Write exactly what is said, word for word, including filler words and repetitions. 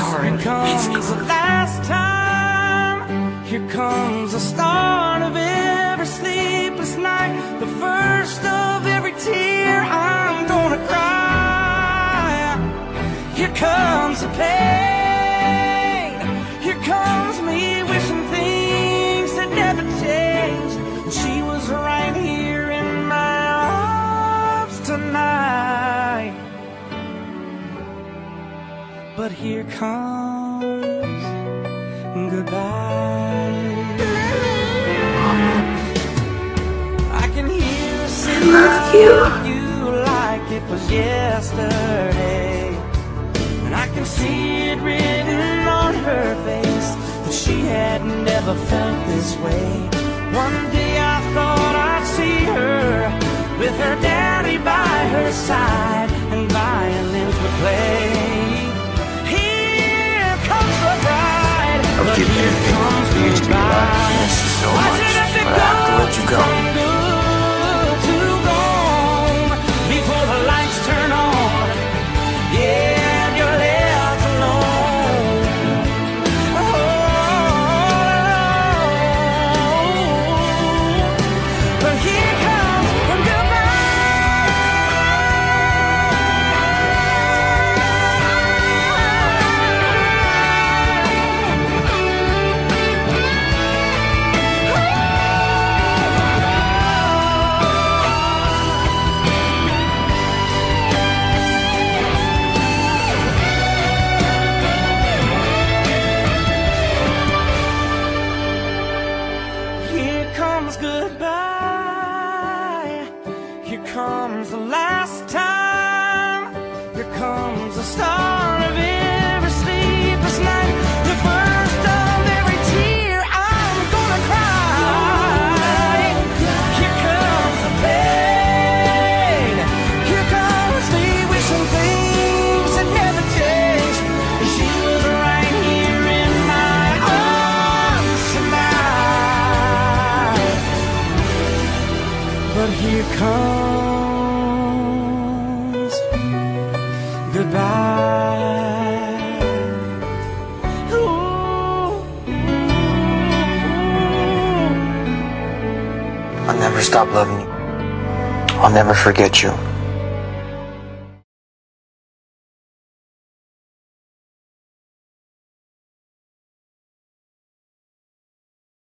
sorry. Here comes the last time. Here comes the start of every sleepless night, the first of every tear I'm gonna cry. Here comes the pain. Here comes me wishing things had never changed. And she was right here in my arms tonight. But here comes goodbye. I can hear her sing love you. you like it was yesterday, and I can see it written on her face that she had never felt this way. One day I thought I'd see her with her daddy by her side, and violins would play. Here comes the bride, but here comes goodbye. I miss you so much, but I have to let you go. Before the lights turn on, yeah, and you're left alone. Oh, but here comes goodbye. Here comes the last time. Here comes the start of every sleepless night, the first of every tear I'm gonna cry. Here comes the pain. Here comes me wishing things had never changed. She was right here in my arms tonight. But here comes goodbye. Ooh. I'll never stop loving you. I'll never forget you.